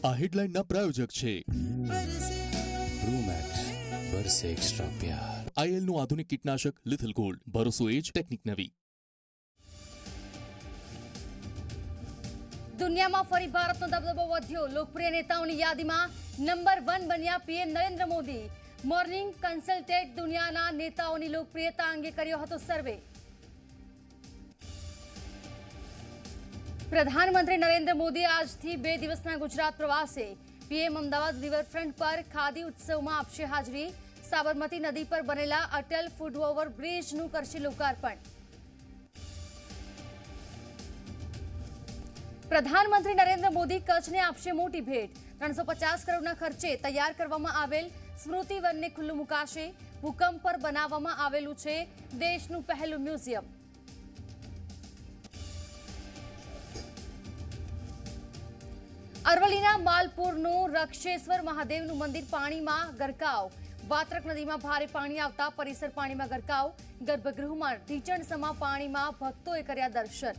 આ હેડલાઇનના પ્રાયોજક છે Promax બરસે extra પ્યાર. આઈએલનું આધુનિક કીટનાશક લિથલ ગોલ્ડ. ભરોસો એ જ ટેકનિક નવી. દુનિયામાં ફરી ભારતનો દબદબો વધ્યો. લોકપ્રિય નેતાઓની યાદીમાં નંબર 1 બન્યા PM Narendra Modi. Morning Consult દુનિયાના નેતાઓની લોકપ્રિયતા અંગે કર્યો હતો સર્વે. પ્રધાનમંત્રી નરેન્દ્ર મોદી આજથી 2 દિવસના ગુજરાત પ્રવાસે. પીએમ અમદાવાદ રિવરફ્રન્ટ પર ખાદી ઉત્સવમાં આપશે હાજરી. સાબરમતી નદી પર બનેલા અટલ ફૂટ ઓવર બ્રિજનું કરશે લોકાર્પણ. પ્રધાનમંત્રી નરેન્દ્ર મોદી કચ્છને આપશે મોટી ભેટ. 350 કરોડના ખર્ચે તૈયાર કરવામાં આવેલ સ્મૃતિ વનને ખુલ્લું મુકાશે. ભૂકંપ પર બનાવવામાં આવેલું છે દેશનું પહેલું મ્યુઝિયમ. અરવલ્લીના માલપુરનું રક્ષેશ્વર મહાદેવનું મંદિર પાણીમાં ગરકાવ. વાત્રક નદીમાં ભારે પાણી આવતા પરિસર પાણીમાં ગરકાવ. ગર્ભગૃહમાં ઢીચણસમા પાણીમાં ભક્તોએ કર્યા દર્શન.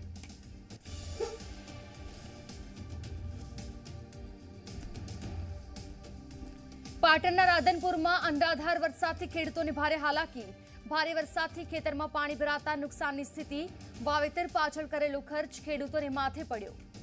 પાટણના રાધનપુરમાં અનરાધાર વરસાદથી ખેડૂતોને ભારે હાલાકી. ભારે વરસાદથી ખેતરમાં પાણી ભરાતા નુકસાનની સ્થિતિ. વાવેતર પાછળ કરેલો ખર્ચ ખેડૂતોને માથે પડ્યો.